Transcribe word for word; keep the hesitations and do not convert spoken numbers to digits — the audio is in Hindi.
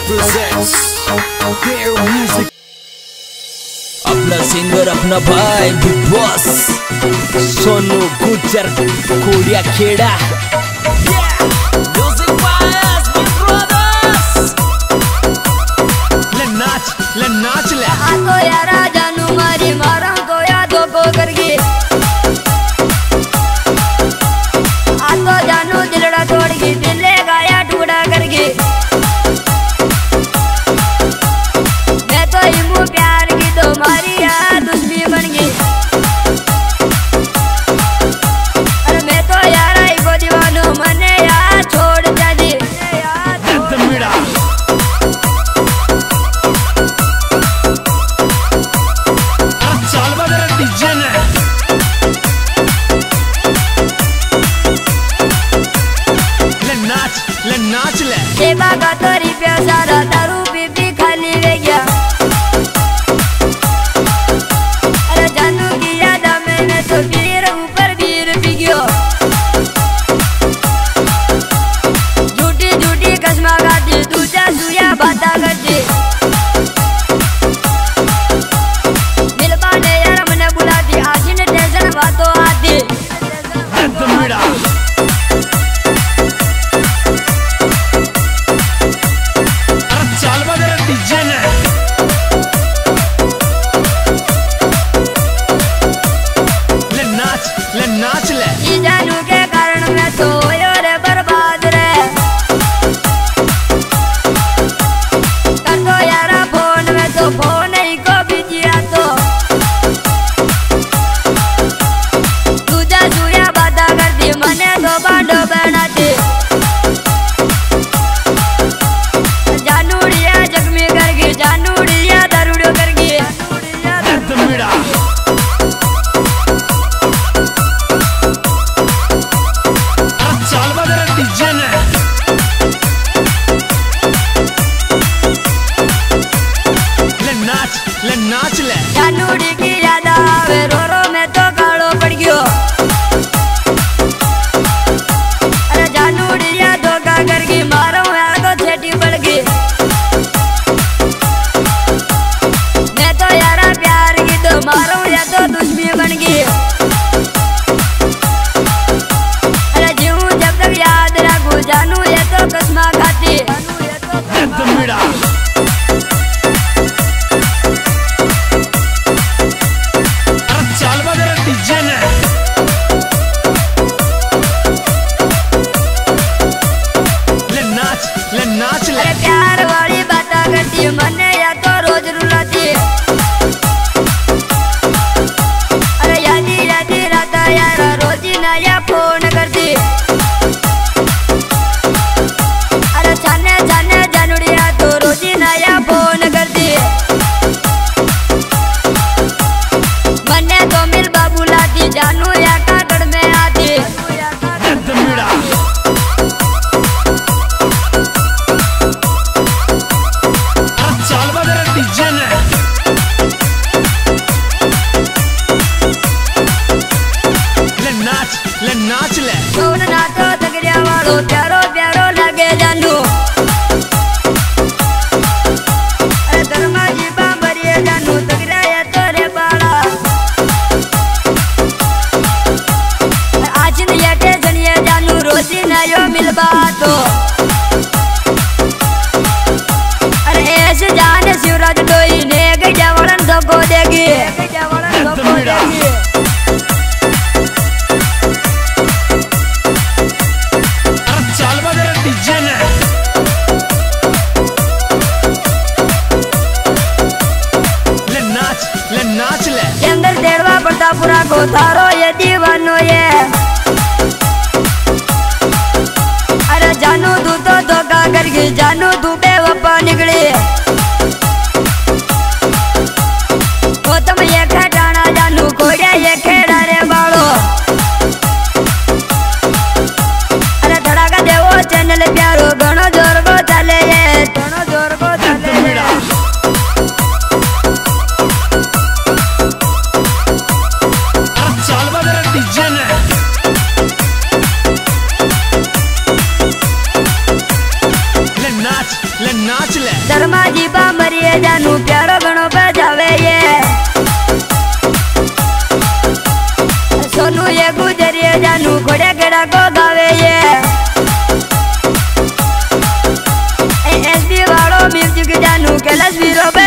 presents their music. अपना सिंगर अपना भाई big boss Sonu Gujar Kodiya Kheda music by big brothers. ले नाच ले नाच ले आतो यारा जानू मारी मारा को यादों को करके आतो जानू दिलड़ा तोड़ के दिले गाया टुकड़ा करके मैं तो इमू प्यार की तो मारी यार दुश्मनी बन गई। अरे मैं तो यारा को दीवानो मने यार छोड़ जा दी मिड़ा चाल बदल डीजे ने ले नाच ले नाच ले सेवा का तोरी प्यासा दारू पी पी खाली ले गया। अरे जानू की याद मैंने तो वीर ऊपर वीर पी गयो झूठी झूठी कसमा खाती दूजा सुया बाता करती मिलबाने यार मने बुलाती आशीन टेंशन बातों आती मिड़ा चाल बदल डीजे ने ले नाच ले नाच ले ये जानू के कारण मैं तो और बर्बाद रे कर दो यारा फोन में तो फोन ही को बिजिया तो तुझा सुया बाता करती मने तो बांडो बनाती जानूड़िया जख्मी करके जानूड़िया दारूड़ो करके मिड़ा चाल बदल डीजे ने ले नाच ले नाच ले जानूड़ी की याद आवे रो रो में तो कालो पड़ गयो। अरे जानूड़िया धोखा करके मारो आगो छेटी पड़ गई मैं तो यारा प्यार की तो मारो या तो दुश्मनी बन गई। अरे जीऊं जब तक याद रखूं जानू ये तो कसमा खाती मिड़ा चाल बदल डीजे ने ले नाच ले नाच ले अरे प्यार वाली बाता करती मने या तो रोज रुलाती अरे यादी यादी राता यारा रोज नया फोन करती अरे छाने छाने जानूड़िया तो रोज नया फोन करती मने तो मिल बाबू लाती जानू या कागड़ में आती मिड़ा चाल बदल डीजे ने ले नाच ले नाच ले सोन ना तो तगड़िया वालो प्यारो प्यारो लगे जानू अरे धर्मा जी बाबरिए जानू तगड़िया या तोरे बाड़ा आज न ये टेंशनिए जानू रोजी ना यो मिलबा तो अरे ऐसे जाने शिवराज डोई ने गया वरन धोखो देगी चाल बदल डीजे ने ले नाच ले नाच ले के अंदर देड़वा पड़ता पूरा को थारो ये दीवानो ये अरे जानू तू तो धोखा करके जानू तू बेवफा निकली ओ तुम ये खटाना जानू कोड़िया ये खेड़ा रे बाड़ो अरे धड़ाका देवो चैनल प्यारो घणो जोर को चले ये घणो जोर को चले मिड़ा चाल बदल डीजे ने ले नाच नाच ले शर्मा जी बामरिए जानू प्यारो गणो बजावे ये सोनू ये गुजरिए जानू घोड़े गेड़ा को गावे ये एसबी वालो म्यूजिक जानू कैलाश वीरो